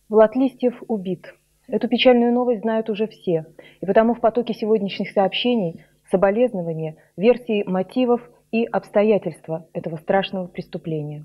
Влад Листьев убит. Эту печальную новость знают уже все, и потому в потоке сегодняшних сообщений соболезнования, версии мотивов и обстоятельства этого страшного преступления.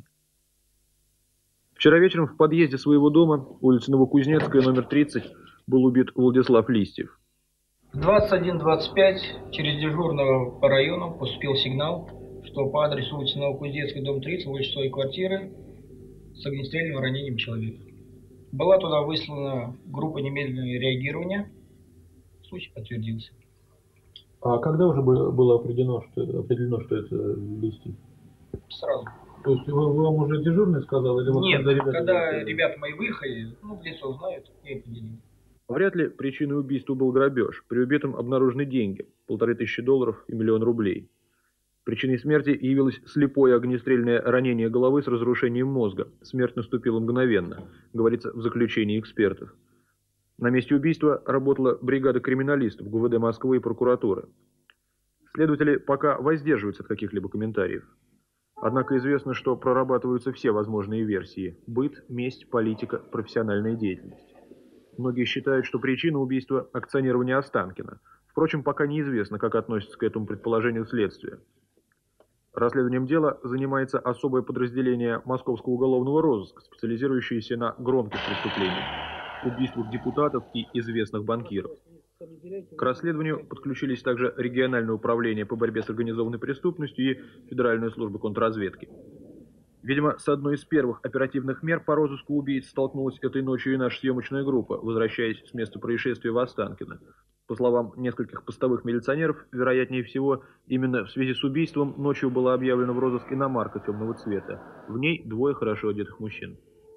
Вчера вечером в подъезде своего дома, улица Новокузнецкая, номер 30, был убит Владислав Листьев. В 21:25 через дежурного по району поступил сигнал, что по адресу улицы Новокузнецкая, дом 30, в своей квартиры с огнестрельным ранением человека. Была туда выслана группа немедленного реагирования. Случай подтвердился. А когда уже было определено, что это Листьев? Сразу. То есть вам уже дежурный сказал? Или вот Нет, когда ребята мои выехали, в лицо знают, и определили. Вряд ли причиной убийства был грабеж. При убитом обнаружены деньги – $1500 и $1 000 000 рублей. Причиной смерти явилось слепое огнестрельное ранение головы с разрушением мозга. Смерть наступила мгновенно, говорится в заключении экспертов. На месте убийства работала бригада криминалистов ГУВД Москвы и прокуратуры. Следователи пока воздерживаются от каких-либо комментариев. Однако известно, что прорабатываются все возможные версии – быт, месть, политика, профессиональная деятельность. Многие считают, что причина убийства – акционирование Останкина. Впрочем, пока неизвестно, как относится к этому предположению следствие. Расследованием дела занимается особое подразделение Московского уголовного розыска, специализирующееся на громких преступлениях, убийствах депутатов и известных банкиров. К расследованию подключились также региональное управление по борьбе с организованной преступностью и Федеральная служба контрразведки. Видимо, с одной из первых оперативных мер по розыску убийц столкнулась этой ночью и наша съемочная группа, возвращаясь с места происшествия в Останкино. По словам нескольких постовых милиционеров, вероятнее всего, именно в связи с убийством ночью была объявлена в розыск иномарка темного цвета. В ней двое хорошо одетых мужчин.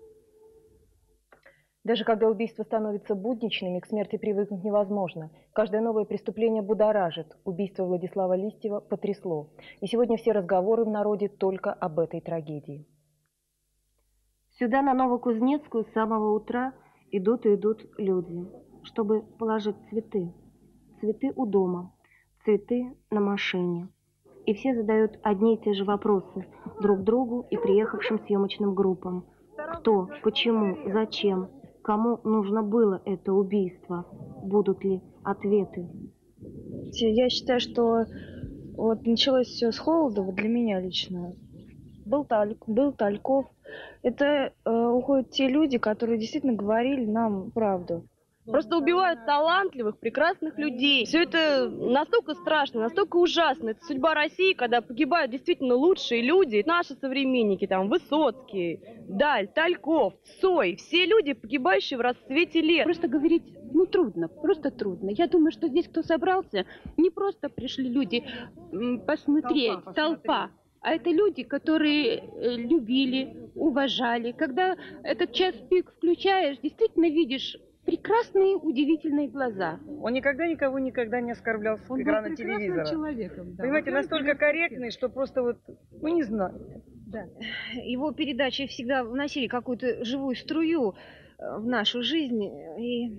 Даже когда убийства становятся будничными, к смерти привыкнуть невозможно. Каждое новое преступление будоражит. Убийство Владислава Листьева потрясло. И сегодня все разговоры в народе только об этой трагедии. Сюда, на Новокузнецкую, с самого утра идут и идут люди, чтобы положить цветы. Цветы у дома, цветы на машине. И все задают одни и те же вопросы друг другу и приехавшим съемочным группам. Кто, почему, зачем, кому нужно было это убийство? Будут ли ответы? Я считаю, что вот началось все с Холодова для меня лично. Был Тальков. Это уходят те люди, которые действительно говорили нам правду. Просто убивают талантливых, прекрасных людей. Все это настолько страшно, настолько ужасно. Это судьба России, когда погибают действительно лучшие люди. Наши современники, там, Высоцкий, Даль, Тальков, Цой. Все люди, погибающие в расцвете лет. Просто говорить, трудно, просто трудно. Я думаю, что здесь, кто собрался, не просто пришли люди посмотреть, толпа. А это люди, которые любили, уважали. Когда этот час пик включаешь, действительно видишь прекрасные, удивительные глаза. Он никогда никого не оскорблял с экрана телевизора. Человеком, да. Понимаете, настолько корректный, что просто не знаю. Да. Его передачи всегда вносили какую-то живую струю в нашу жизнь. И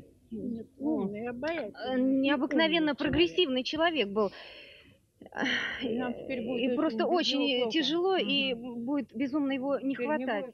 необыкновенно прогрессивный человек был. И просто очень тяжело, и будет безумно его не хватать.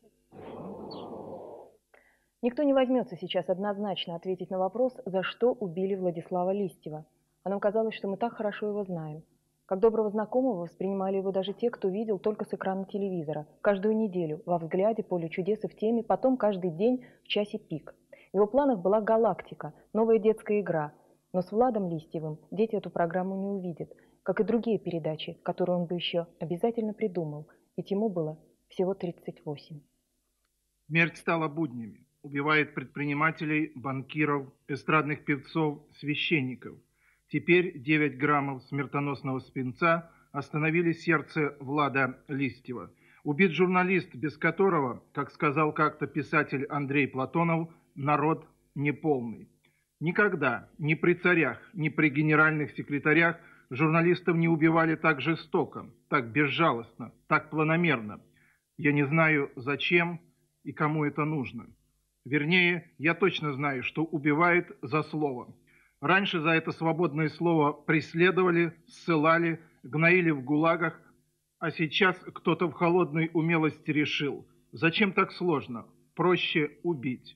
Никто не возьмется сейчас однозначно ответить на вопрос, за что убили Владислава Листьева. А нам казалось, что мы так хорошо его знаем. Как доброго знакомого воспринимали его даже те, кто видел только с экрана телевизора. Каждую неделю, во взгляде, поле чудес и в теме, потом каждый день в часе пик. В его планах была «Галактика», новая детская игра. Но с Владом Листьевым дети эту программу не увидят, как и другие передачи, которые он бы еще обязательно придумал, ведь ему было всего 38. Смерть стала буднями. Убивает предпринимателей, банкиров, эстрадных певцов, священников. Теперь 9 граммов смертоносного свинца остановили сердце Влада Листьева. Убит журналист, без которого, как сказал как-то писатель Андрей Платонов, народ неполный. Никогда, ни при царях, ни при генеральных секретарях журналистов не убивали так жестоко, так безжалостно, так планомерно. Я не знаю, зачем и кому это нужно. Вернее, я точно знаю, что убивает за слово. Раньше за это свободное слово преследовали, ссылали, гноили в гулагах, а сейчас кто-то в холодной умелости решил: зачем так сложно? Проще убить.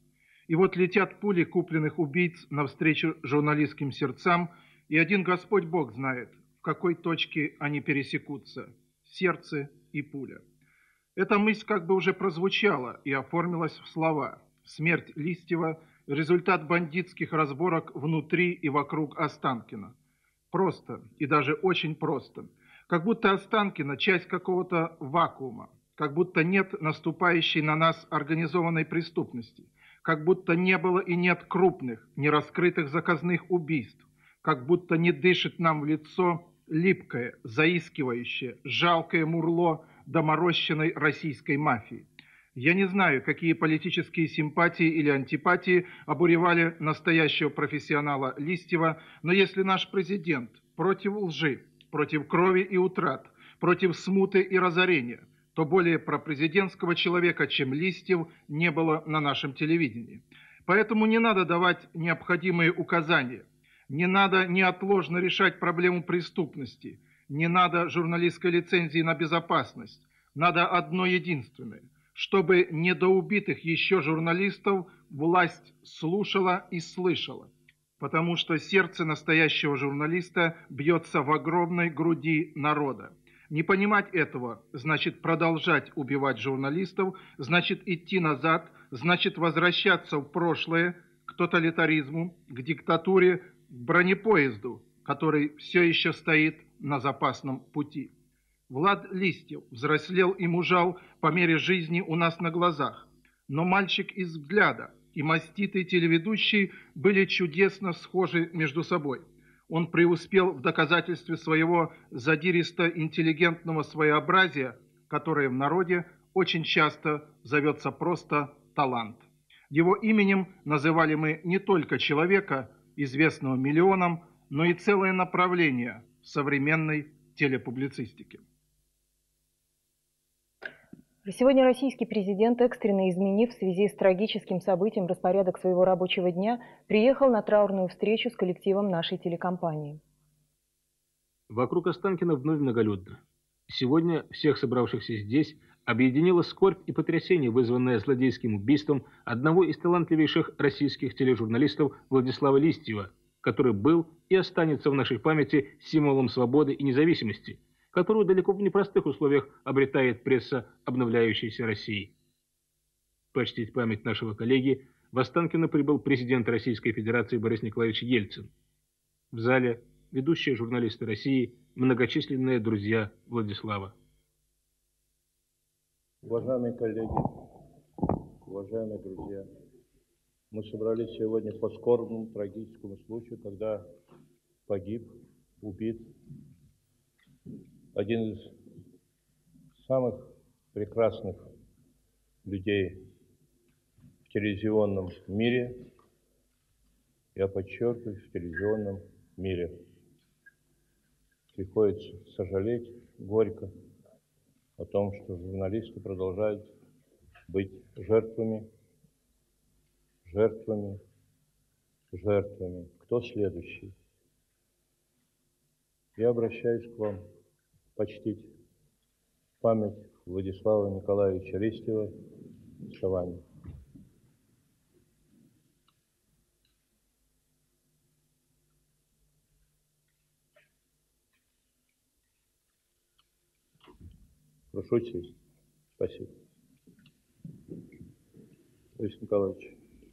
И вот летят пули купленных убийц навстречу журналистским сердцам, и один Господь Бог знает, в какой точке они пересекутся – сердце и пуля. Эта мысль как бы уже прозвучала и оформилась в слова. Смерть Листьева – результат бандитских разборок внутри и вокруг Останкино. Просто и даже очень просто. Как будто Останкино – часть какого-то вакуума, как будто нет наступающей на нас организованной преступности, как будто не было и нет крупных, нераскрытых заказных убийств, как будто не дышит нам в лицо липкое, заискивающее, жалкое мурло доморощенной российской мафии. Я не знаю, какие политические симпатии или антипатии обуревали настоящего профессионала Листьева, но если наш президент против лжи, против крови и утрат, против смуты и разорения, то более пропрезидентского человека, чем Листьев, не было на нашем телевидении. Поэтому не надо давать необходимые указания, не надо неотложно решать проблему преступности, не надо журналистской лицензии на безопасность, надо одно единственное – чтобы недоубитых еще журналистов власть слушала и слышала, потому что сердце настоящего журналиста бьется в огромной груди народа. Не понимать этого значит продолжать убивать журналистов, значит идти назад, значит возвращаться в прошлое, к тоталитаризму, к диктатуре, к бронепоезду, который все еще стоит на запасном пути. Влад Листьев взрослел и мужал по мере жизни у нас на глазах, но мальчик из взгляда и маститый телеведущий были чудесно схожи между собой. Он преуспел в доказательстве своего задиристо-интеллигентного своеобразия, которое в народе очень часто зовется просто талант. Его именем называли мы не только человека, известного миллионам, но и целое направление современной телепублицистики. Сегодня российский президент, экстренно изменив в связи с трагическим событием распорядок своего рабочего дня, приехал на траурную встречу с коллективом нашей телекомпании. Вокруг Останкино вновь многолюдно. Сегодня всех собравшихся здесь объединила скорбь и потрясение, вызванное злодейским убийством одного из талантливейших российских тележурналистов Владислава Листьева, который был и останется в нашей памяти символом свободы и независимости, которую далеко в непростых условиях обретает пресса обновляющейся России. Почтить память нашего коллеги в Останкино прибыл президент Российской Федерации Борис Николаевич Ельцин. В зале ведущие журналисты России, многочисленные друзья Владислава. Уважаемые коллеги, уважаемые друзья, мы собрались сегодня по скорбному, трагическому случаю, когда погиб, убит один из самых прекрасных людей в телевизионном мире, я подчеркиваю, в телевизионном мире. Приходится сожалеть горько о том, что журналисты продолжают быть жертвами. Кто следующий? Я обращаюсь к вам почтить память Владислава Николаевича Листьева словами. Прошу сесть. Спасибо. Борис Николаевич.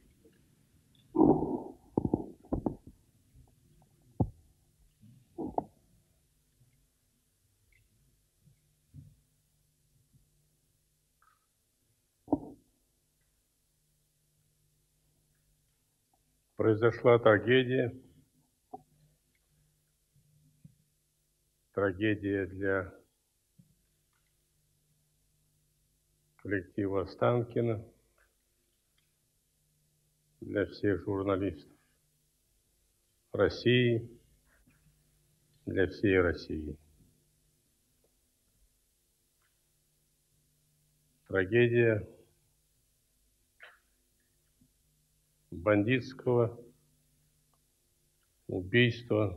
Произошла трагедия. Трагедия для коллектива Останкино, для всех журналистов России, для всей России. Трагедия бандитского убийства,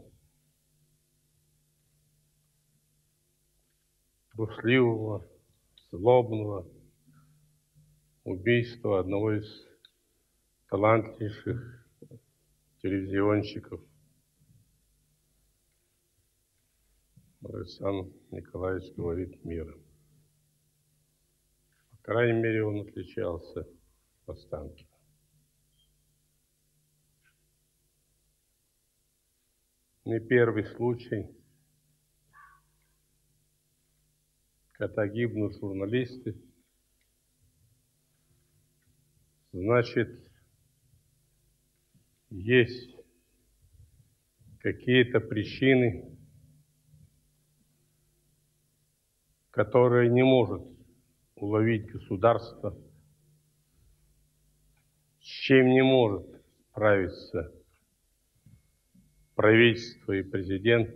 трусливого, злобного убийства одного из талантливейших телевизионщиков Александр Николаевич говорит миром. По крайней мере, он отличался Останкиным. Не первый случай, когда гибнут журналисты, значит, есть какие-то причины, которые не может уловить государство, с чем не может справиться правительство и президент,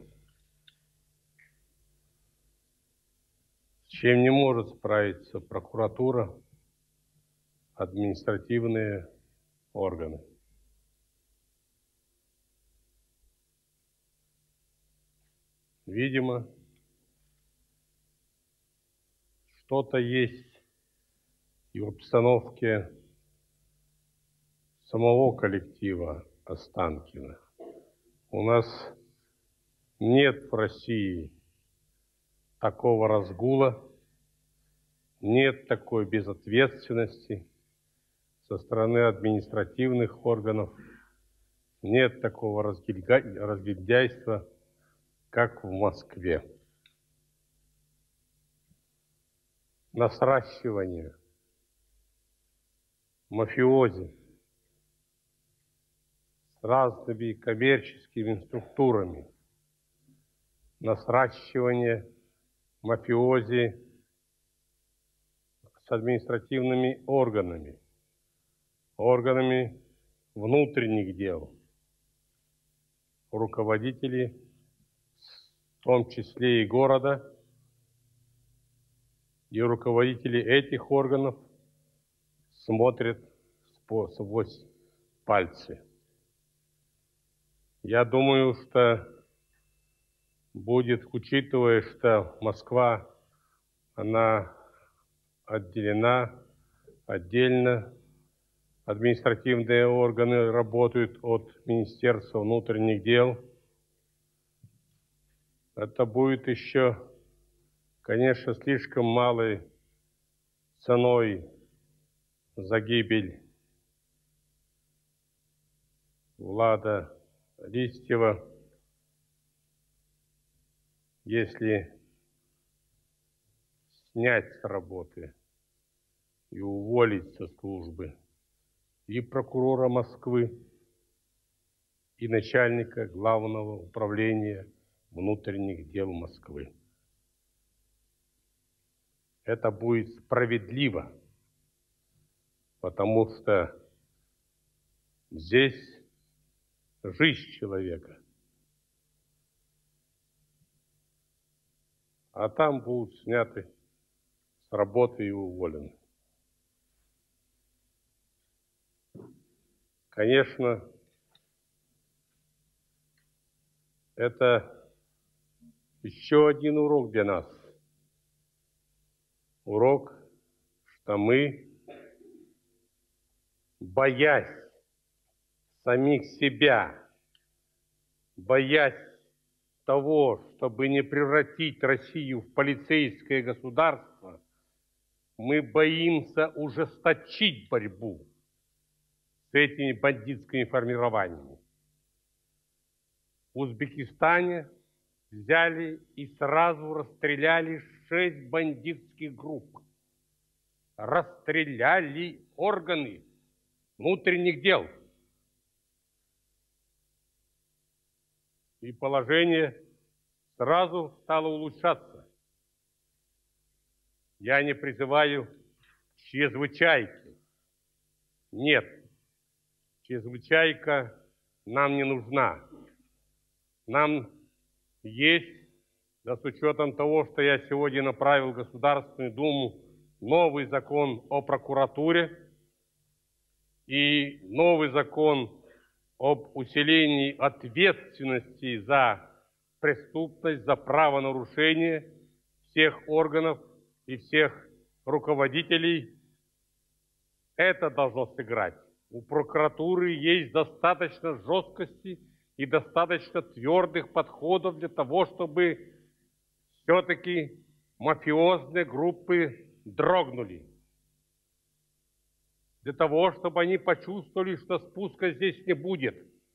с чем не может справиться прокуратура, административные органы. Видимо, что-то есть и в обстановке самого коллектива Останкино. У нас нет в России такого разгула, нет такой безответственности со стороны административных органов, нет такого разгильдяйства, как в Москве. На сращивание мафиози с разными коммерческими структурами, на сращивание мафиози с административными органами, органами внутренних дел, руководители, в том числе и города, и руководители этих органов смотрят сквозь пальцы. Я думаю, что будет, учитывая, что Москва, она отделена, отдельно, административные органы работают от Министерства внутренних дел. Это будет еще, конечно, слишком малой ценой за гибель Влада Листьева, если снять с работы и уволить со службы и прокурора Москвы, и начальника Главного управления внутренних дел Москвы. Это будет справедливо, потому что здесь жизнь человека, а там будут сняты с работы и уволены. Конечно, это еще один урок для нас. Урок, что мы, боясь самих себя, боясь того, чтобы не превратить Россию в полицейское государство, мы боимся ужесточить борьбу с этими бандитскими формированиями. В Узбекистане взяли и сразу расстреляли 6 бандитских групп. Расстреляли органы внутренних дел. И положение сразу стало улучшаться. Я не призываю к чрезвычайке. Нет, чрезвычайка нам не нужна. Нам есть, да с учетом того, что я сегодня направил в Государственную Думу новый закон о прокуратуре и новый закон об усилении ответственности за преступность, за правонарушение всех органов и всех руководителей. Это должно сыграть у прокуратуры есть достаточно жесткости и достаточно твердых подходов для того, чтобы все-таки мафиозные группы дрогнули. Для того, чтобы они почувствовали, что спуска здесь не будет.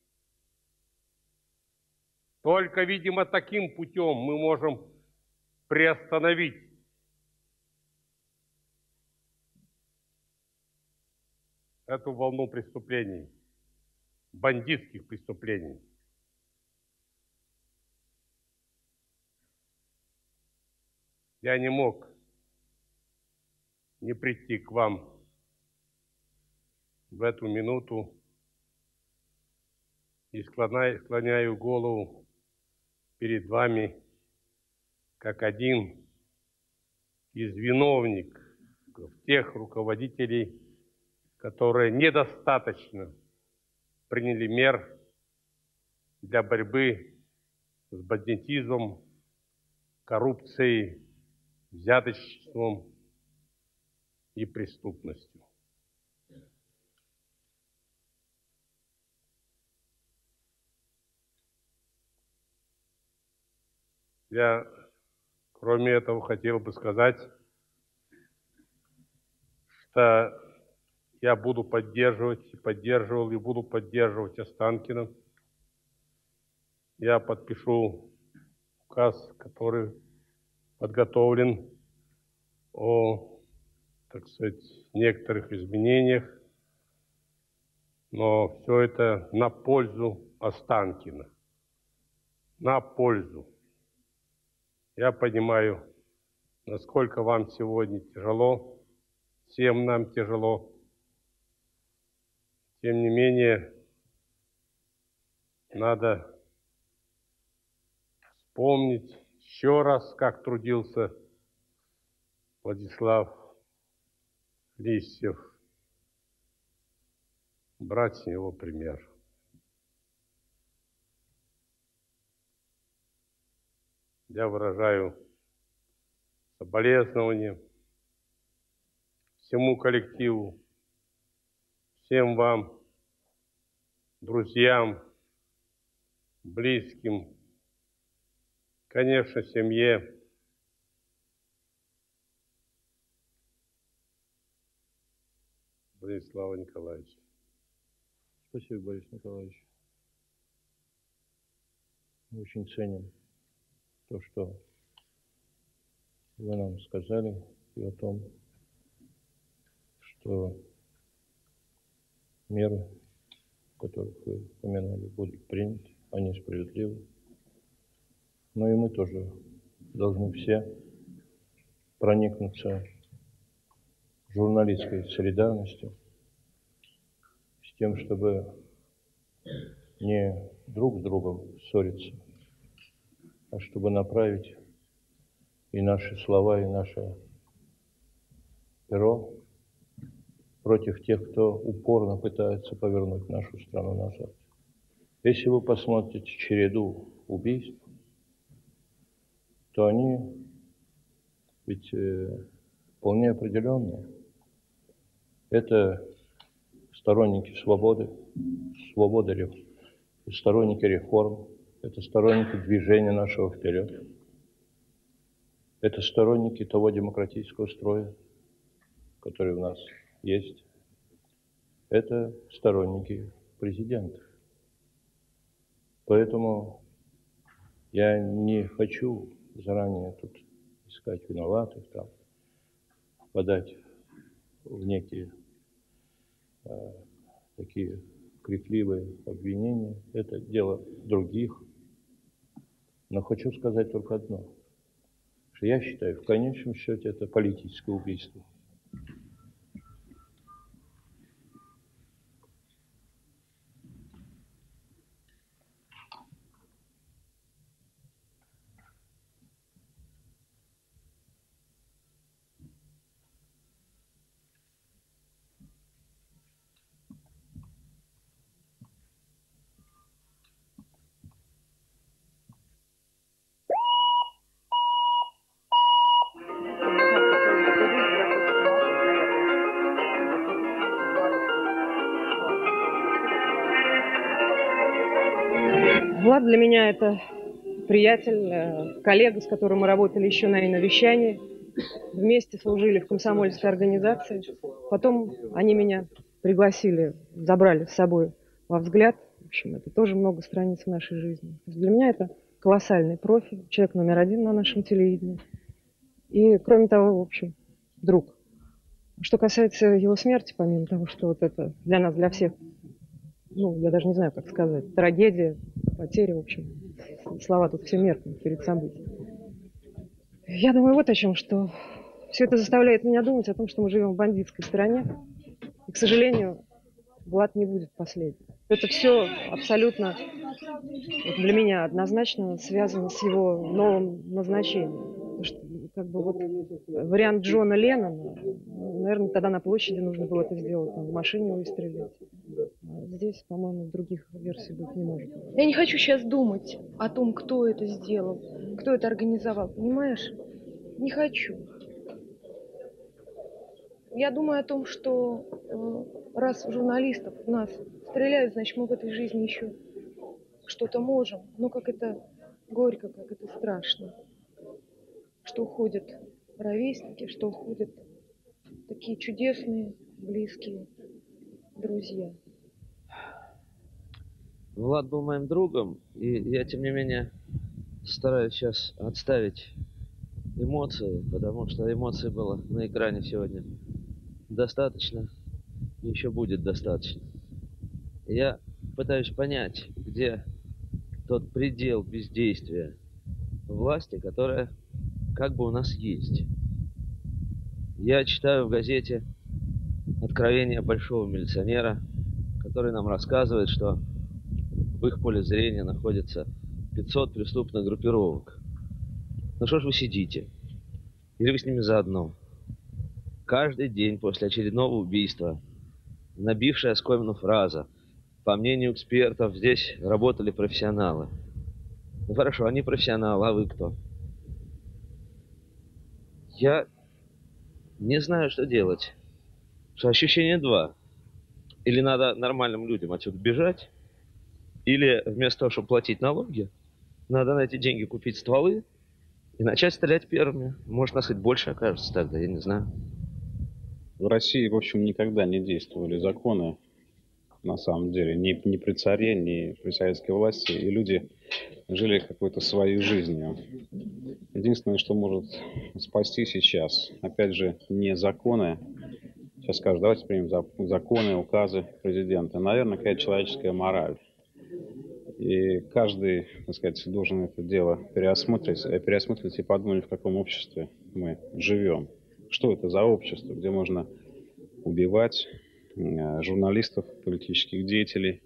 Только, видимо, таким путем мы можем приостановить эту волну преступлений, бандитских преступлений. Я не мог не прийти к вам в эту минуту и склоняю голову перед вами как один из виновников тех руководителей, которые недостаточно приняли мер для борьбы с бандитизмом, коррупцией, взяточеством и преступностью. Я, кроме этого, хотел бы сказать, что я буду поддерживать, поддерживал и буду поддерживать Останкина. Я подпишу указ, который подготовлен о, так сказать, некоторых изменениях, но все это на пользу Останкина. На пользу. Я понимаю, насколько вам сегодня тяжело, всем нам тяжело. Тем не менее, надо вспомнить еще раз, как трудился Владислав Листьев, брать с него пример. Я выражаю соболезнования всему коллективу, всем вам, друзьям, близким, конечно, семье. Владислава Николаевича. Спасибо, Борис Николаевич. Мы очень ценим то, что вы нам сказали, и о том, что меры, которых вы упоминали, будут приняты, они справедливы. Но и мы тоже должны все проникнуться журналистской солидарностью с тем, чтобы не друг с другом ссориться, а чтобы направить и наши слова, и наше перо против тех, кто упорно пытается повернуть нашу страну назад. Если вы посмотрите череду убийств, то они ведь вполне определенные. Это сторонники свободы, сторонники реформ, это сторонники движения нашего вперед. Это сторонники того демократического строя, который у нас есть. Это сторонники президента. Поэтому я не хочу заранее тут искать виноватых, там, впадать в некие такие крикливые обвинения. Это дело других. Но хочу сказать только одно, что я считаю, в конечном счете, это политическое убийство. Влад для меня это приятель, коллега, с которым мы работали еще на иновещании. Вместе служили в комсомольской организации. Потом они меня пригласили, забрали с собой во «Взгляд». В общем, это тоже много страниц в нашей жизни. Для меня это колоссальный профи, человек номер один на нашем телевидении. И, кроме того, в общем, друг. Что касается его смерти, помимо того, что вот это для нас, для всех, ну, я даже не знаю, как сказать, трагедия, потеря, в общем, слова тут все меркнут перед событием. Я думаю вот о чем, что все это заставляет меня думать о том, что мы живем в бандитской стране. И, к сожалению, Влад не будет последним. Это все абсолютно для меня однозначно связано с его новым назначением. Потому что, как бы, вот вариант Джона Леннона, ну, наверное, тогда на площади нужно было это сделать, там, в машине выстрелить. А здесь, по-моему, других версий быть не может. Я не хочу сейчас думать о том, кто это сделал, кто это организовал, понимаешь? Не хочу. Я думаю о том, что раз журналистов в нас стреляют, значит, мы в этой жизни еще что-то можем. Но как это горько, как это страшно. Что уходят ровесники, что уходят такие чудесные, близкие друзья. Влад был моим другом, и я, тем не менее, стараюсь сейчас отставить эмоции, потому что эмоций было на экране сегодня достаточно, и еще будет достаточно. Я пытаюсь понять, где тот предел бездействия власти, которая как бы у нас есть. Я читаю в газете откровения большого милиционера, который нам рассказывает, что в их поле зрения находится 500 преступных группировок. Ну что ж вы сидите? Или вы с ними заодно? Каждый день после очередного убийства набившая оскомину фраза: по мнению экспертов, здесь работали профессионалы. Ну хорошо, они профессионалы, а вы кто? Я не знаю, что делать. Что ощущение два. Или надо нормальным людям отсюда бежать, или вместо того, чтобы платить налоги, надо на эти деньги купить стволы и начать стрелять первыми. Может, нас хоть больше окажется тогда, я не знаю. В России, в общем, никогда не действовали законы, на самом деле, ни при царе, ни при советской власти, и люди жили какой-то своей жизнью. Единственное, что может спасти сейчас, опять же, не законы. Сейчас скажут, давайте примем законы, указы президента. Наверное, какая-то человеческая мораль. И каждый, так сказать, должен это дело переосмыслить и подумать, в каком обществе мы живем. Что это за общество, где можно убивать журналистов, политических деятелей,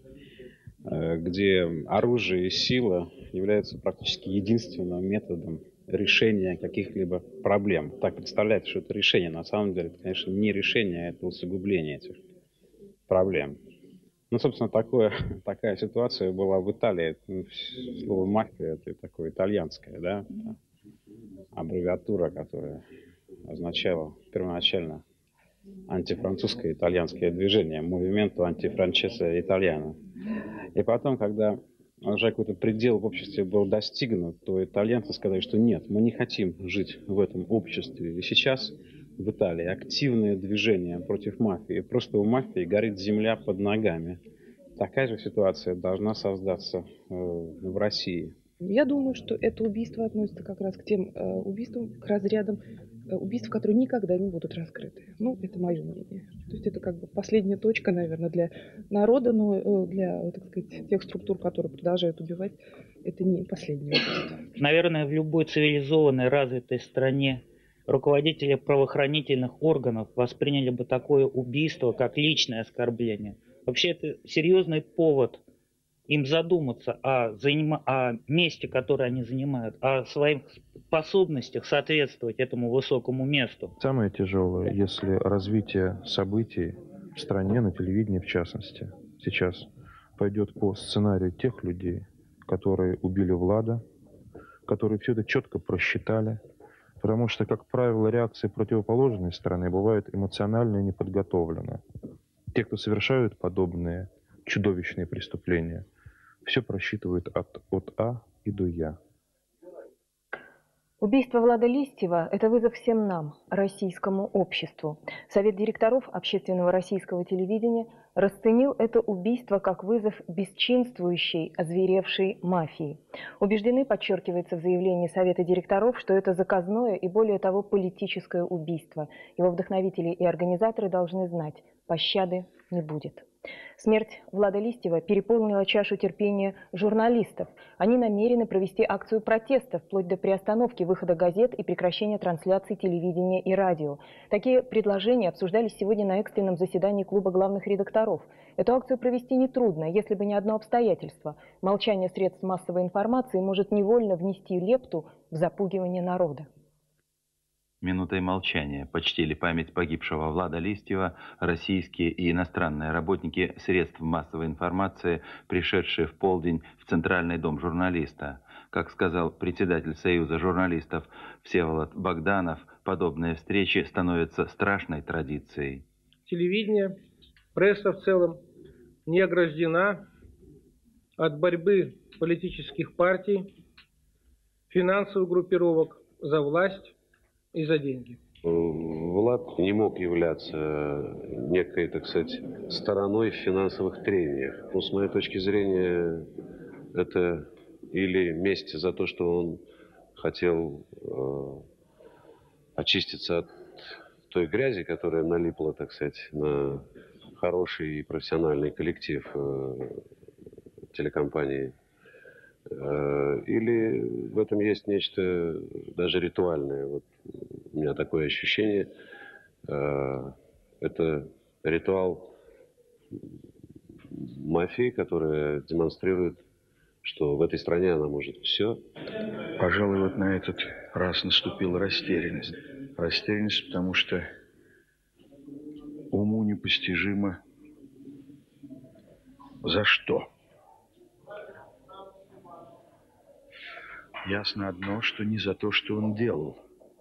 где оружие и сила являются практически единственным методом решения каких-либо проблем. Так представляется, что это решение. На самом деле, это, конечно, не решение, а это усугубление этих проблем. Ну, собственно, такая ситуация была в Италии. Слово «мафия» — это такое итальянское, да? Аббревиатура, которая означало первоначально антифранцузское итальянское движение, Movimento Antifrancese Italiano. И потом, когда уже какой-то предел в обществе был достигнут, то итальянцы сказали, что нет, мы не хотим жить в этом обществе. И сейчас в Италии активное движение против мафии. Просто у мафии горит земля под ногами. Такая же ситуация должна создаться в России. Я думаю, что это убийство относится как раз к тем убийствам, к разрядам убийств, которые никогда не будут раскрыты. Ну, это мое мнение. То есть это как бы последняя точка, наверное, для народа, но для, так сказать, тех структур, которые продолжают убивать, это не последнее убийство. Наверное, в любой цивилизованной, развитой стране руководители правоохранительных органов восприняли бы такое убийство как личное оскорбление. Вообще это серьезный повод им задуматься о месте, которое они занимают, о своих способностях соответствовать этому высокому месту. Самое тяжелое, если развитие событий в стране, на телевидении в частности, сейчас пойдет по сценарию тех людей, которые убили Влада, которые все это четко просчитали, потому что, как правило, реакции противоположной стороны бывают эмоционально и неподготовлены. Те, кто совершают подобные чудовищные преступления, Все просчитывает от А и до Я. Убийство Влада Листьева – это вызов всем нам, российскому обществу. Совет директоров общественного российского телевидения расценил это убийство как вызов бесчинствующей, озверевшей мафии. Убеждены, подчеркивается в заявлении Совета директоров, что это заказное и, более того, политическое убийство. Его вдохновители и организаторы должны знать – пощады не будет. Смерть Влада Листьева переполнила чашу терпения журналистов. Они намерены провести акцию протеста вплоть до приостановки выхода газет и прекращения трансляций телевидения и радио. Такие предложения обсуждались сегодня на экстренном заседании клуба главных редакторов. Эту акцию провести нетрудно, если бы не одно обстоятельство. Молчание средств массовой информации может невольно внести лепту в запугивание народа. Минутой молчания почтили память погибшего Влада Листьева российские и иностранные работники средств массовой информации, пришедшие в полдень в Центральный дом журналиста. Как сказал председатель Союза журналистов Всеволод Богданов, подобные встречи становятся страшной традицией. Телевидение, пресса в целом не ограждена от борьбы политических партий, финансовых группировок за власть и за деньги. Влад не мог являться некой, так сказать, стороной в финансовых трениях. Но с моей точки зрения, это или месть за то, что он хотел очиститься от той грязи, которая налипла, так сказать, на хороший и профессиональный коллектив телекомпании. Или в этом есть нечто даже ритуальное. Вот у меня такое ощущение. Это ритуал мафии, которая демонстрирует, что в этой стране она может все. Пожалуй, вот на этот раз наступила растерянность. Растерянность, потому что уму непостижимо, за что. Ясно одно, что не за то, что он делал,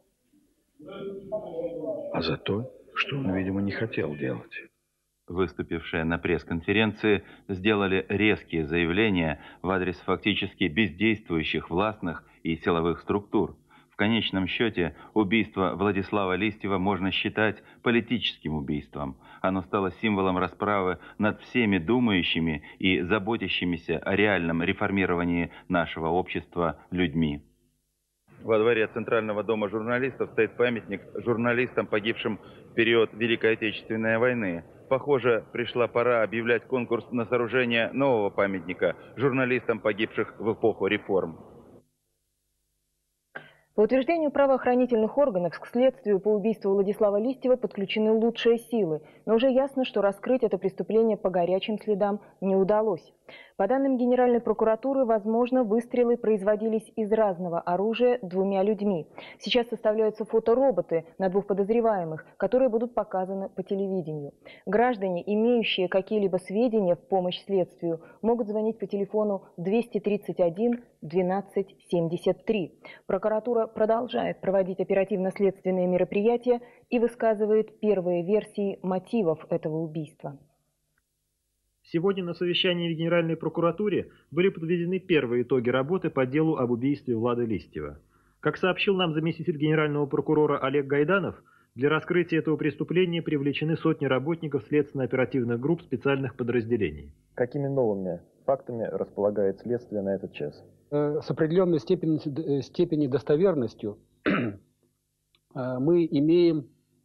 а за то, что он, видимо, не хотел делать. Выступившие на пресс-конференции сделали резкие заявления в адрес фактически бездействующих властных и силовых структур. В конечном счете, убийство Владислава Листьева можно считать политическим убийством. Оно стало символом расправы над всеми думающими и заботящимися о реальном реформировании нашего общества людьми. Во дворе Центрального дома журналистов стоит памятник журналистам, погибшим в период Великой Отечественной войны. Похоже, пришла пора объявлять конкурс на сооружение нового памятника журналистам, погибших в эпоху реформ. По утверждению правоохранительных органов, к следствию по убийству Владислава Листьева подключены лучшие силы. Но уже ясно, что раскрыть это преступление по горячим следам не удалось. По данным Генеральной прокуратуры, возможно, выстрелы производились из разного оружия двумя людьми. Сейчас составляются фотороботы на двух подозреваемых, которые будут показаны по телевидению. Граждане, имеющие какие-либо сведения в помощь следствию, могут звонить по телефону 231 12 73. Прокуратура продолжает проводить оперативно-следственные мероприятия и высказывает первые версии мотивов этого убийства. Сегодня на совещании в Генеральной прокуратуре были подведены первые итоги работы по делу об убийстве Влада Листьева. Как сообщил нам заместитель генерального прокурора Олег Гайданов, для раскрытия этого преступления привлечены сотни работников следственно-оперативных групп специальных подразделений. Какими новыми фактами располагает следствие на этот час? С определенной степени достоверностью мы имеем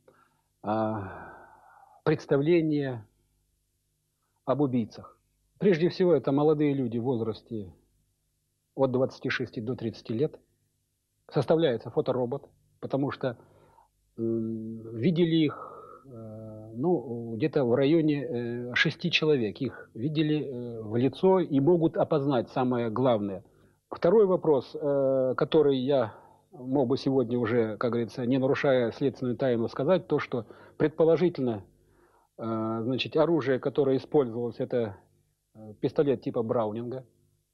представление об убийцах. Прежде всего, это молодые люди в возрасте от 26 до 30 лет. Составляется фоторобот, потому что видели их где-то в районе 6 человек. Их видели в лицо и могут опознать самое главное. Второй вопрос, который я мог бы сегодня уже, как говорится, не нарушая следственную тайну сказать, то, что предположительно оружие, которое использовалось, это пистолет типа Браунинга.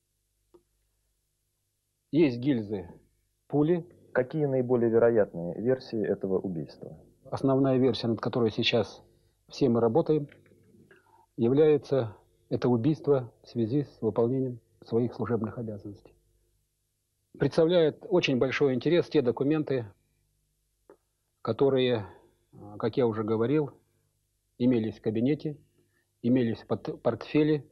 Есть гильзы, пули. Какие наиболее вероятные версии этого убийства? Основная версия, над которой сейчас все мы работаем, является это убийство в связи с выполнением своих служебных обязанностей. Представляют очень большой интерес те документы, которые, как я уже говорил, имелись в кабинете, имелись в портфеле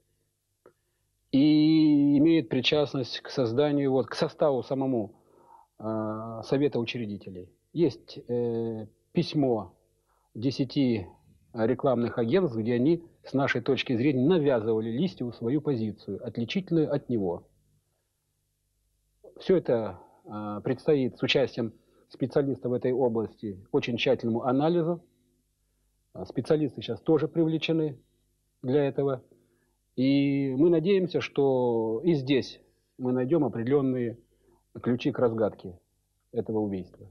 и имеют причастность к созданию, к составу самому Совета учредителей. Есть письмо 10 рекламных агентств, где они, с нашей точки зрения, навязывали Листьеву свою позицию, отличительную от него. Все это предстоит с участием специалистов в этой области очень тщательному анализу. Специалисты сейчас тоже привлечены для этого. И мы надеемся, что и здесь мы найдем определенные ключи к разгадке этого убийства.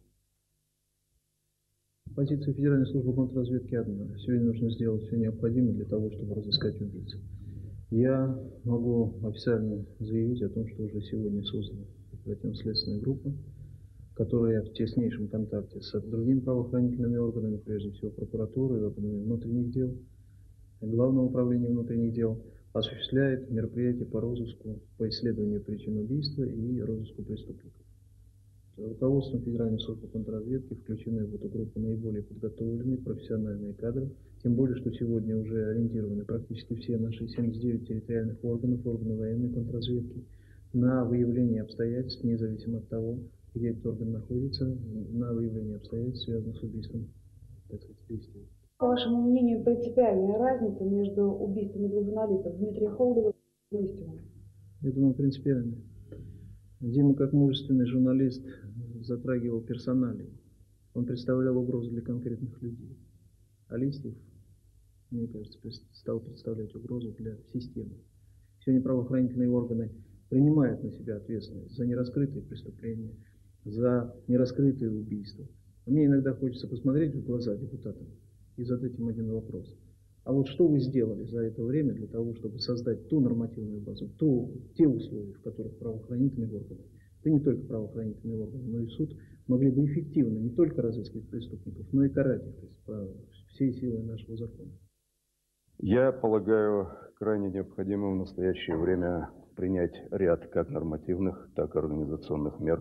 Позиция Федеральной службы контрразведки одна. Сегодня нужно сделать все необходимое для того, чтобы разыскать убийцу. Я могу официально заявить о том, что уже сегодня создана оперативно-следственная группа, которая в теснейшем контакте с другими правоохранительными органами, прежде всего прокуратурой, органами внутренних дел, Главного управления внутренних дел, осуществляет мероприятия по розыску, по исследованию причин убийства и розыску преступников. Руководством Федеральной службы контрразведки включены в эту группу наиболее подготовленные профессиональные кадры, тем более, что сегодня уже ориентированы практически все наши 79 территориальных органов, органы военной контрразведки, на выявление обстоятельств, независимо от того, где этот орган находится, на выявление обстоятельств, связанных с убийством, так сказать, Листьева. По вашему мнению, принципиальная разница между убийствами двух журналистов Дмитрия Холодова и Листьева? Я думаю, принципиально. Дима, как мужественный журналист, затрагивал персоналии. Он представлял угрозу для конкретных людей. А Листьев, мне кажется, стал представлять угрозу для системы. Сегодня правоохранительные органы принимают на себя ответственность за нераскрытые преступления, за нераскрытые убийства. Мне иногда хочется посмотреть в глаза депутатам и задать им один вопрос. А вот что вы сделали за это время для того, чтобы создать ту нормативную базу, те условия, в которых правоохранительные органы, да не только правоохранительные органы, но и суд, могли бы эффективно не только разыскивать преступников, но и карать их, то есть по всей силой нашего закона? Я полагаю, крайне необходимо в настоящее время принять ряд как нормативных, так и организационных мер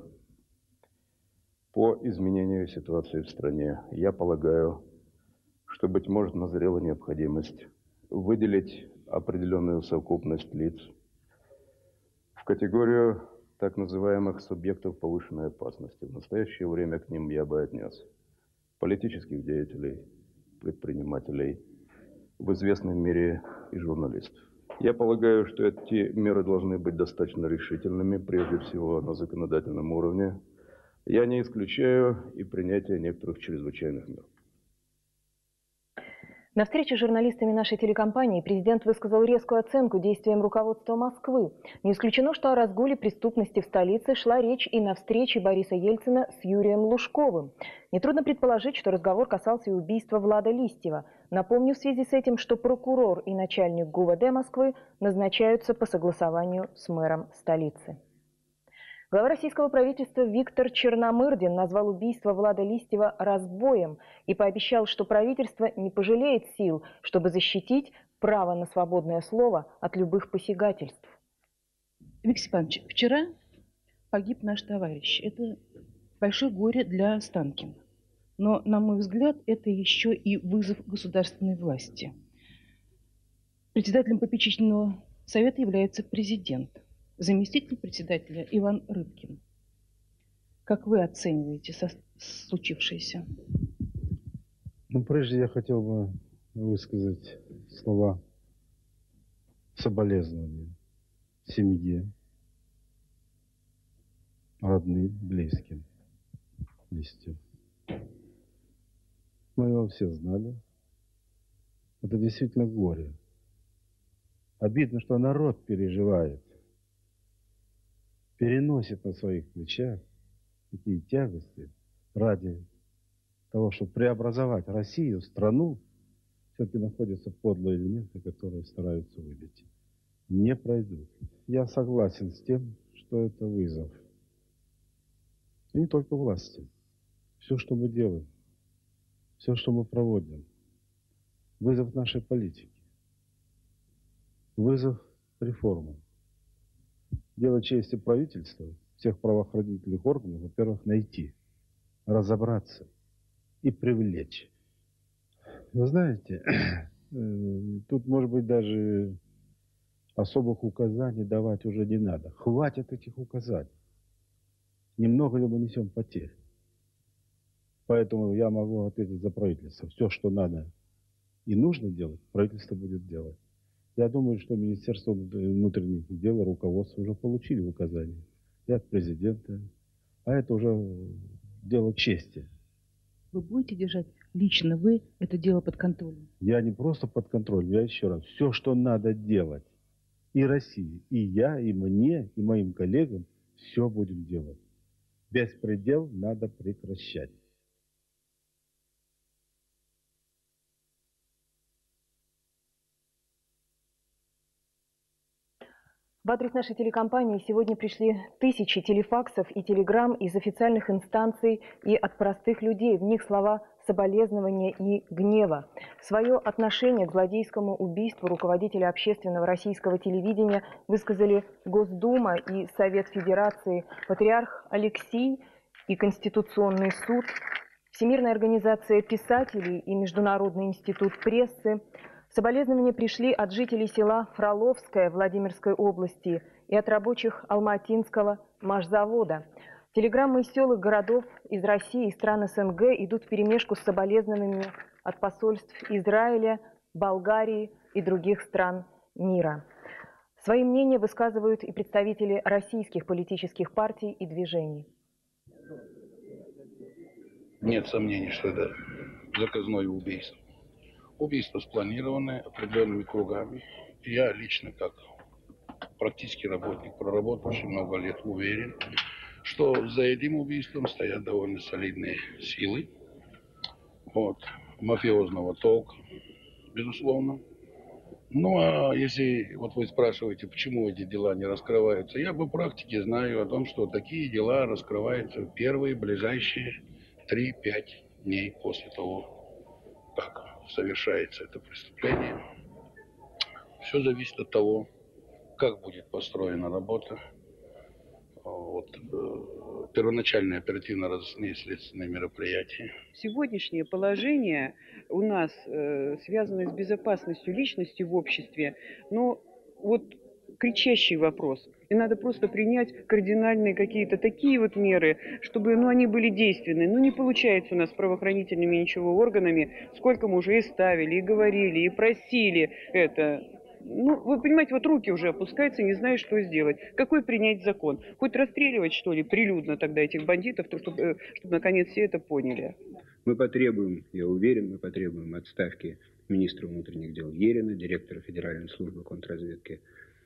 по изменению ситуации в стране. Я полагаю, что, быть может, назрела необходимость выделить определенную совокупность лиц в категорию так называемых субъектов повышенной опасности. В настоящее время к ним я бы отнес политических деятелей, предпринимателей, в известной мере и журналистов. Я полагаю, что эти меры должны быть достаточно решительными, прежде всего на законодательном уровне. Я не исключаю и принятие некоторых чрезвычайных мер. На встрече с журналистами нашей телекомпании президент высказал резкую оценку действиям руководства Москвы. Не исключено, что о разгуле преступности в столице шла речь и на встрече Бориса Ельцина с Юрием Лужковым. Нетрудно предположить, что разговор касался и убийства Влада Листьева. Напомню в связи с этим, что прокурор и начальник ГУВД Москвы назначаются по согласованию с мэром столицы. Глава российского правительства Виктор Черномырдин назвал убийство Влада Листьева разбоем и пообещал, что правительство не пожалеет сил, чтобы защитить право на свободное слово от любых посягательств. Виктор Степанович, вчера погиб наш товарищ. Это большое горе для Останкина. Но, на мой взгляд, это еще и вызов государственной власти. Председателем попечительного совета является президент. Заместитель председателя Иван Рыбкин. Как вы оцениваете случившееся? Прежде я хотел бы высказать слова соболезнования семье, родным, близким Листьеву. Мы его все знали. Это действительно горе. Обидно, что народ переживает, переносит на своих плечах такие тягости ради того, чтобы преобразовать Россию, страну. Все-таки находятся подлые элементы, которые стараются выбить. Не пройдут. Я согласен с тем, что это вызов. И не только власти. Все, что мы делаем, все, что мы проводим, вызов нашей политики, вызов реформам. Дело чести правительства, всех правоохранительных органов, во-первых, найти, разобраться и привлечь. Вы знаете, тут, может быть, даже особых указаний давать уже не надо. Хватит этих указаний. Немного ли мы несем потерь? Поэтому я могу ответить за правительство. Все, что надо и нужно делать, правительство будет делать. Я думаю, что Министерство внутренних дел и руководство уже получили указания и от президента. А это уже дело чести. Вы будете держать лично вы это дело под контролем? Я не просто под контролем, я еще раз. Все, что надо делать и России, и я, и мне, и моим коллегам, все будем делать. Беспредел надо прекращать. В адрес нашей телекомпании сегодня пришли тысячи телефаксов и телеграмм из официальных инстанций и от простых людей. В них слова соболезнования и гнева. Свое отношение к злодейскому убийству руководителя общественного российского телевидения высказали Госдума и Совет Федерации, патриарх Алексий и Конституционный суд, Всемирная организация писателей и Международный институт прессы. Соболезнования пришли от жителей села Фроловское Владимирской области и от рабочих Алматинского машзавода. Телеграммы из сел и городов из России и стран СНГ идут вперемешку с соболезнованиями от посольств Израиля, Болгарии и других стран мира. Свои мнения высказывают и представители российских политических партий и движений. Нет сомнений, что это заказное убийство. Убийство спланированное определенными кругами. Я лично, как практический работник, проработавший много лет, уверен, что за этим убийством стоят довольно солидные силы. Вот, мафиозного толка, безусловно. Ну, а если вот вы спрашиваете, почему эти дела не раскрываются, я по практике знаю о том, что такие дела раскрываются в первые ближайшие 3-5 дней после того, как совершается это преступление. Все зависит от того, как будет построена работа. Вот, первоначальные оперативно-розыскные следственные мероприятия. Сегодняшнее положение у нас связано с безопасностью личности в обществе, но вот кричащий вопрос. И надо просто принять кардинальные какие-то такие вот меры, чтобы они были действенны. Не получается у нас с правоохранительными ничего органами, сколько мы уже и ставили, и говорили, и просили это. Вы понимаете, вот руки уже опускаются, не знаю, что сделать. Какой принять закон? Хоть расстреливать, что ли, прилюдно тогда этих бандитов, чтобы наконец все это поняли. Мы потребуем, я уверен, мы потребуем отставки министра внутренних дел Ерина, директора Федеральной службы контрразведки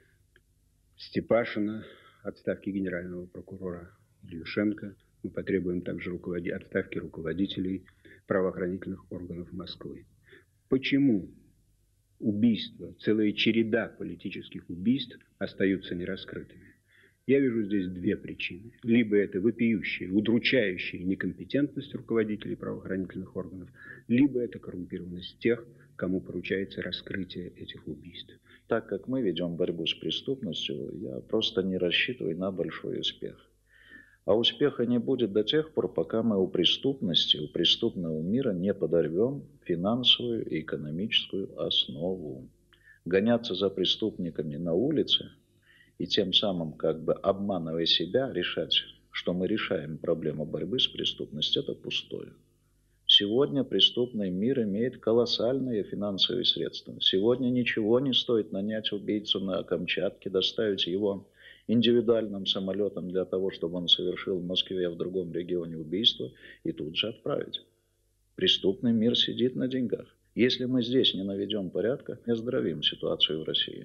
Степашина, отставки генерального прокурора Ильюшенко. Мы потребуем также отставки руководителей правоохранительных органов Москвы. Почему убийства, целая череда политических убийств остаются нераскрытыми? Я вижу здесь две причины. Либо это вопиющая, удручающая некомпетентность руководителей правоохранительных органов, либо это коррумпированность тех, кому поручается раскрытие этих убийств. Так как мы ведем борьбу с преступностью, я просто не рассчитываю на большой успех. А успеха не будет до тех пор, пока мы у преступности, у преступного мира не подорвем финансовую и экономическую основу. Гоняться за преступниками на улице и тем самым, как бы обманывая себя, решать, что мы решаем проблему борьбы с преступностью, это пустое. Сегодня преступный мир имеет колоссальные финансовые средства. Сегодня ничего не стоит нанять убийцу на Камчатке, доставить его индивидуальным самолетом для того, чтобы он совершил в Москве, в другом регионе убийство, и тут же отправить. Преступный мир сидит на деньгах. Если мы здесь не наведем порядка, не оздоровим ситуацию в России.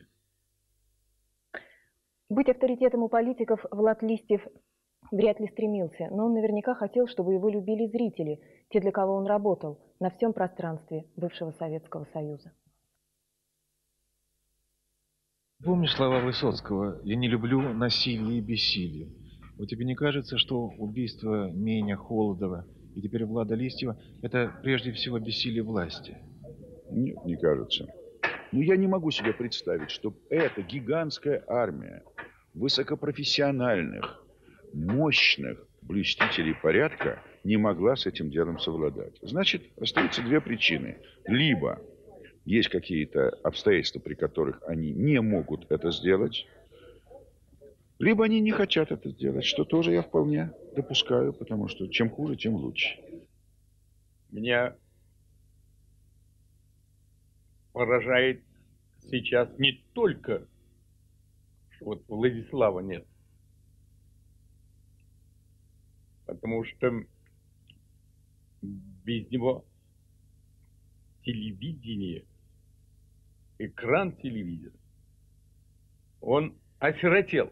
Быть авторитетом у политиков Влад Листьев вряд ли стремился, но он наверняка хотел, чтобы его любили зрители, те, для кого он работал, на всем пространстве бывшего Советского Союза. Помнишь слова Высоцкого «Я не люблю насилие и бессилие». Вот тебе не кажется, что убийство Меня, Холодова и теперь Влада Листьева – это прежде всего бессилие власти? Нет, не кажется. Но я не могу себе представить, что эта гигантская армия высокопрофессиональных, мощных блюстителей порядка не могла с этим делом совладать. Значит, остаются две причины. Либо есть какие-то обстоятельства, при которых они не могут это сделать, либо они не хотят это сделать, что тоже я вполне допускаю, потому что чем хуже, тем лучше. Меня поражает сейчас не только, что вот Владислава нет, потому что без него телевидение, экран телевизора, он осиротел.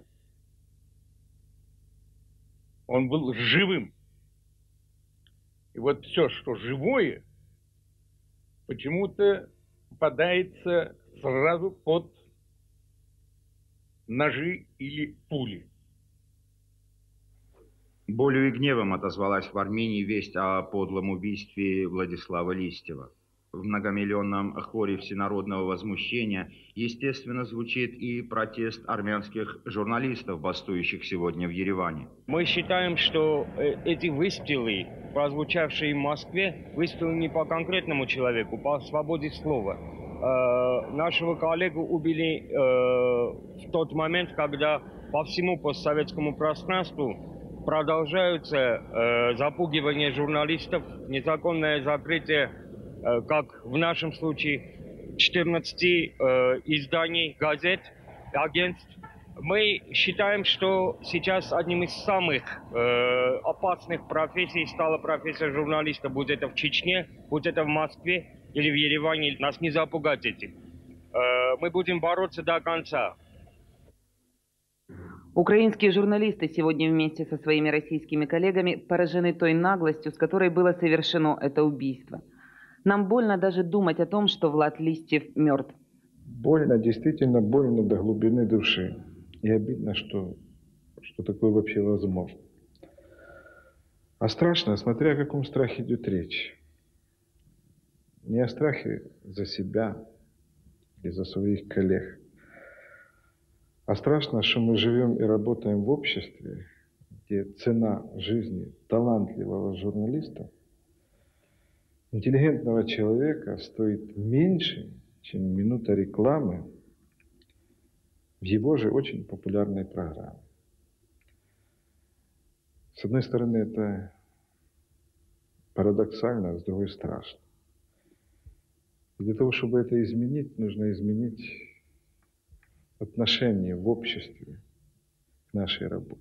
Он был живым. И вот все, что живое, почему-то попадается сразу под ножи или пули. Болью и гневом отозвалась в Армении весть о подлом убийстве Владислава Листьева. В многомиллионном хоре всенародного возмущения, естественно, звучит и протест армянских журналистов, бастующих сегодня в Ереване. Мы считаем, что эти выстрелы, прозвучавшие в Москве, выстрелы не по конкретному человеку, по свободе слова. Нашего коллегу убили в тот момент, когда по всему постсоветскому пространству продолжаются запугивания журналистов, незаконное закрытие, как в нашем случае, 14 изданий, газет, агентств. Мы считаем, что сейчас одним из самых опасных профессий стала профессия журналиста, будь это в Чечне, будь это в Москве или в Ереване. Нас не запугать этим. Мы будем бороться до конца. Украинские журналисты сегодня вместе со своими российскими коллегами поражены той наглостью, с которой было совершено это убийство. Нам больно даже думать о том, что Влад Листьев мертв. Больно, действительно больно до глубины души. И обидно, что такое вообще возможно. А страшно, смотря о каком страхе идет речь. Не о страхе за себя или за своих коллег. А страшно, что мы живем и работаем в обществе, где цена жизни талантливого журналиста, интеллигентного человека стоит меньше, чем минута рекламы в его же очень популярной программе. С одной стороны, это парадоксально, а с другой страшно. И для того, чтобы это изменить, нужно изменить отношение в обществе к нашей работе.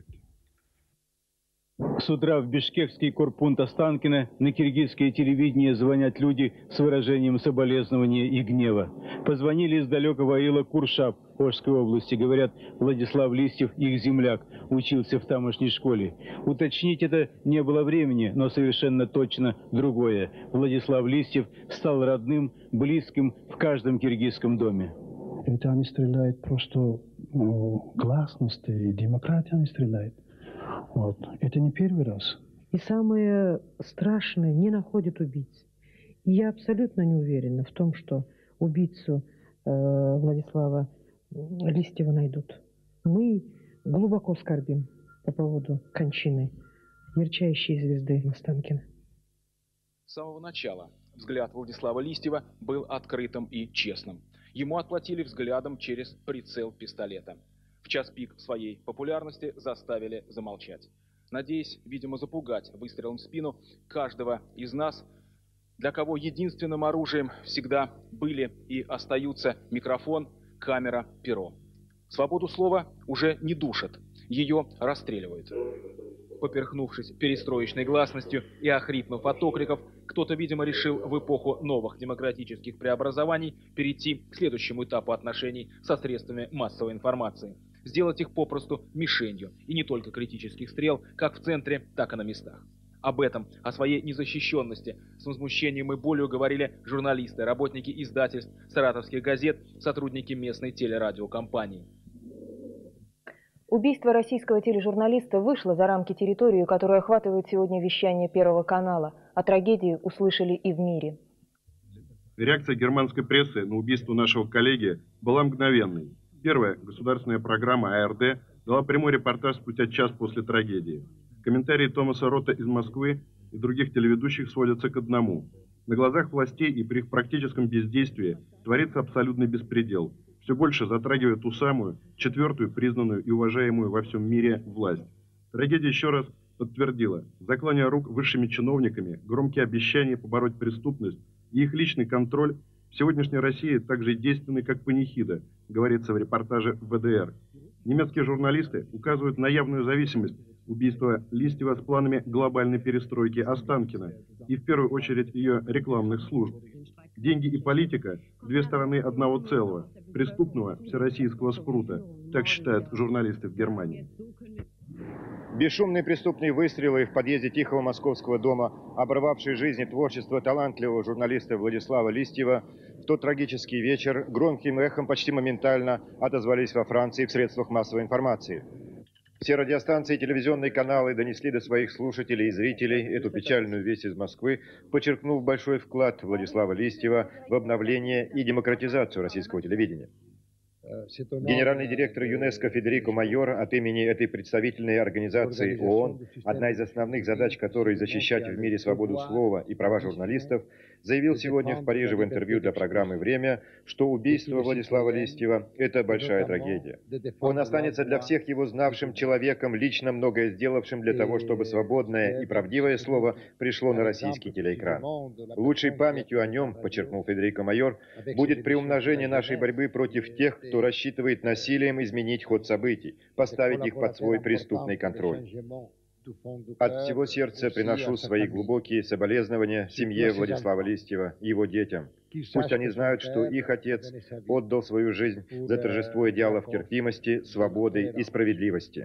С утра в бишкекский корпункт Останкино на киргизское телевидение звонят люди с выражением соболезнования и гнева. Позвонили из далекого аила Куршап Ошской области. Говорят, Владислав Листьев, их земляк, учился в тамошней школе. Уточнить это не было времени, но совершенно точно другое. Владислав Листьев стал родным, близким в каждом киргизском доме. Это они стреляют просто гласности и демократия они стреляют. Вот. Это не первый раз. И самое страшное, не находят убийц. И я абсолютно не уверена в том, что убийцу Владислава Листьева найдут. Мы глубоко скорбим по поводу кончины ярчайшей звезды Останкино. С самого начала взгляд Владислава Листьева был открытым и честным. Ему отплатили взглядом через прицел пистолета. В час пик своей популярности заставили замолчать. Надеясь, видимо, запугать выстрелом в спину каждого из нас, для кого единственным оружием всегда были и остаются микрофон, камера, перо. Свободу слова уже не душат, ее расстреливают. Поперхнувшись перестроечной гласностью и охрипнув от окриков, кто-то, видимо, решил в эпоху новых демократических преобразований перейти к следующему этапу отношений со средствами массовой информации. Сделать их попросту мишенью, и не только критических стрел, как в центре, так и на местах. Об этом, о своей незащищенности, с возмущением и болью говорили журналисты, работники издательств, саратовских газет, сотрудники местной телерадиокомпании. Убийство российского тележурналиста вышло за рамки территории, которую охватывает сегодня вещание Первого канала. О трагедии услышали и в мире. Реакция германской прессы на убийство нашего коллеги была мгновенной. Первая государственная программа АРД дала прямой репортаж спустя час после трагедии. Комментарии Томаса Рота из Москвы и других телеведущих сводятся к одному. На глазах властей и при их практическом бездействии творится абсолютный беспредел. Все больше затрагивает ту самую, четвертую, признанную и уважаемую во всем мире власть. Трагедия еще раз подтвердила заклание рук высшими чиновниками, громкие обещания побороть преступность и их личный контроль в сегодняшней России так же действенны, как панихида, говорится в репортаже ВДР. Немецкие журналисты указывают на явную зависимость убийства Листьева с планами глобальной перестройки Останкино и в первую очередь ее рекламных служб. Деньги и политика – две стороны одного целого, преступного всероссийского спрута, так считают журналисты в Германии. Бесшумные преступные выстрелы в подъезде тихого московского дома, оборвавшие жизнь и творчество талантливого журналиста Владислава Листьева, в тот трагический вечер громким эхом почти моментально отозвались во Франции в средствах массовой информации. Все радиостанции и телевизионные каналы донесли до своих слушателей и зрителей эту печальную весть из Москвы, подчеркнув большой вклад Владислава Листьева в обновление и демократизацию российского телевидения. Генеральный директор ЮНЕСКО Федерико Майор от имени этой представительной организации ООН, одна из основных задач которой защищать в мире свободу слова и права журналистов, заявил сегодня в Париже в интервью для программы «Время», что убийство Владислава Листьева – это большая трагедия. Он останется для всех его знавшим человеком, лично многое сделавшим для того, чтобы свободное и правдивое слово пришло на российский телеэкран. Лучшей памятью о нем, подчеркнул Федерико Майор, будет приумножение нашей борьбы против тех, кто рассчитывает насилием изменить ход событий, поставить их под свой преступный контроль. От всего сердца приношу свои глубокие соболезнования семье Владислава Листьева и его детям. Пусть они знают, что их отец отдал свою жизнь за торжество идеалов терпимости, свободы и справедливости.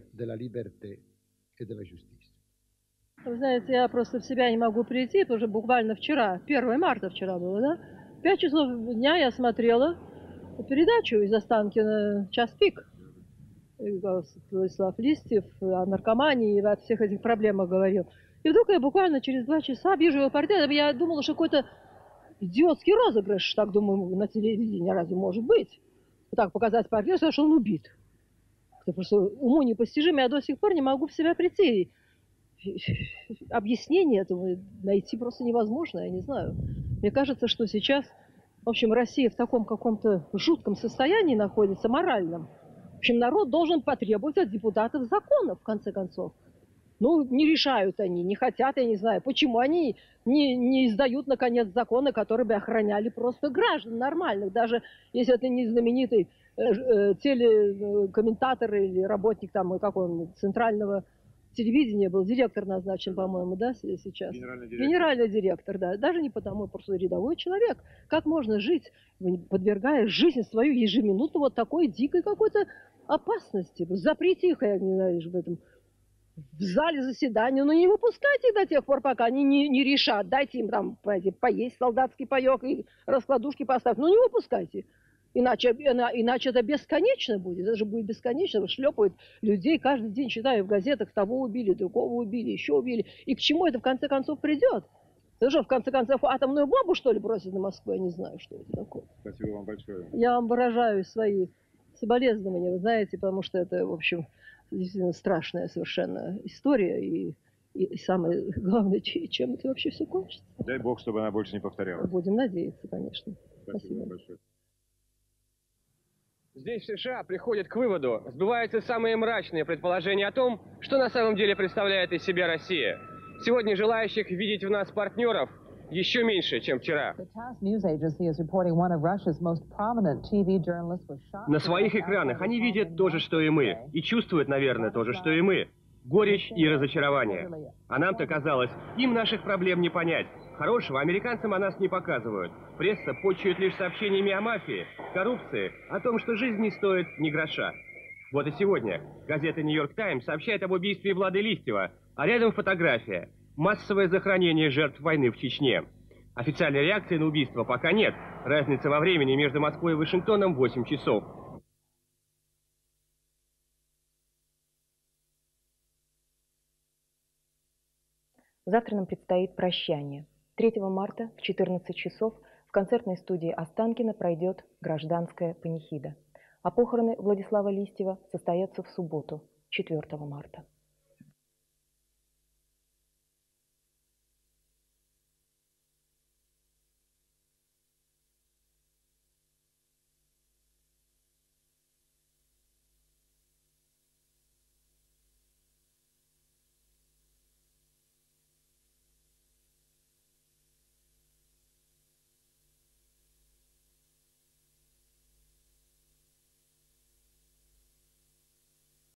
Вы знаете, я просто в себя не могу прийти, потому что буквально вчера, 1 марта вчера было, да? В 5 часов дня я смотрела передачу из Останкино «Час пик». Владислав Листьев о наркомании и о всех этих проблемах говорил. И вдруг я буквально через 2 часа вижу его портрет. Я думала, что какой-то идиотский розыгрыш, так думаю, на телевидении разве может быть? Вот так показать портрет, что он убит. Это просто уму непостижимо. Я до сих пор не могу в себя прийти. Объяснение этого найти просто невозможно, я не знаю. Мне кажется, что сейчас, в общем, Россия в таком каком-то жутком состоянии находится, моральном. В общем, народ должен потребовать от депутатов законов, в конце концов. Ну, не решают они, не хотят, я не знаю, почему они не издают, наконец, законы, которые бы охраняли просто граждан нормальных, даже если это не знаменитый телекомментатор или работник там, как он, центрального телевидения был, директор назначен, по-моему, да, сейчас? Генеральный директор, да. Даже не потому, просто рядовой человек. Как можно жить, подвергая жизнь свою ежеминутно вот такой дикой какой-то опасности? Запрети их, я не знаю, в этом, в зале заседания, но не выпускайте их до тех пор, пока они не решат. Дайте им там поесть солдатский паек и раскладушки поставить. Ну, не выпускайте. Иначе это бесконечно будет. Это же будет бесконечно. Шлепают людей каждый день, читаю в газетах, того убили, другого убили, еще убили. И к чему это в конце концов придет? Это что, в конце концов, атомную бомбу, что ли, бросить на Москву? Я не знаю, что это такое. Спасибо вам большое. Я вам выражаю свои соболезнования, вы знаете, потому что это, в общем, действительно страшная совершенно история. И самое главное, чем это вообще все кончится. Дай бог, чтобы она больше не повторялась. Будем надеяться, конечно. Спасибо вам большое. Здесь, в США, приходят к выводу, сбываются самые мрачные предположения о том, что на самом деле представляет из себя Россия. Сегодня желающих видеть в нас партнеров еще меньше, чем вчера. На своих экранах они видят то же, что и мы, и чувствуют, наверное, то же, что и мы. Горечь и разочарование. А нам-то казалось, им наших проблем не понять. Хорошего американцам о нас не показывают. Пресса почует лишь сообщениями о мафии, коррупции, о том, что жизнь не стоит ни гроша. Вот и сегодня газета «Нью-Йорк Таймс» сообщает об убийстве Влада Листьева, а рядом фотография. Массовое захоронение жертв войны в Чечне. Официальной реакции на убийство пока нет. Разница во времени между Москвой и Вашингтоном 8 часов. Завтра нам предстоит прощание. 3 марта в 14 часов в концертной студии Останкино пройдет гражданская панихида. А похороны Владислава Листьева состоятся в субботу, 4 марта.